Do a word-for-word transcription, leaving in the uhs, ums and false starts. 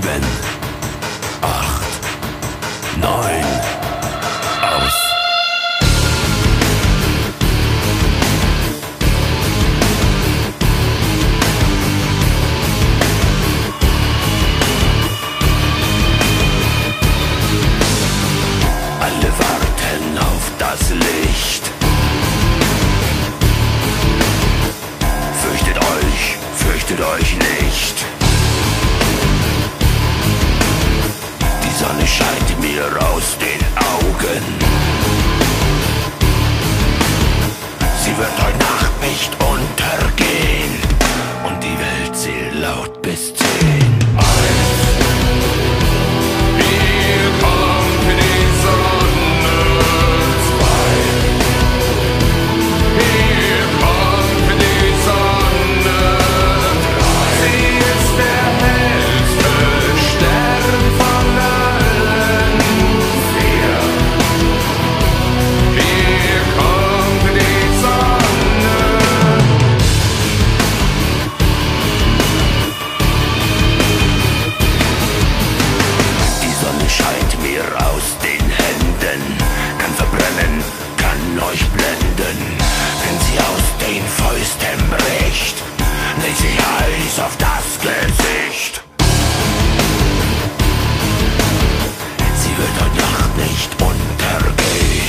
sieben, acht, neun, aus. Alle warten auf das Licht. Fürchtet euch, fürchtet euch nicht. Die Sonne scheint mir aus den Augen. Sie wird heute Nacht nicht untergehen. Und die Welt zählt laut bis zehn. Aus den Händen, kann verbrennen, kann euch blenden. Wenn sie aus den Fäusten bricht, legt sie Eis auf das Gesicht. Sie wird heute Nacht nicht untergehen.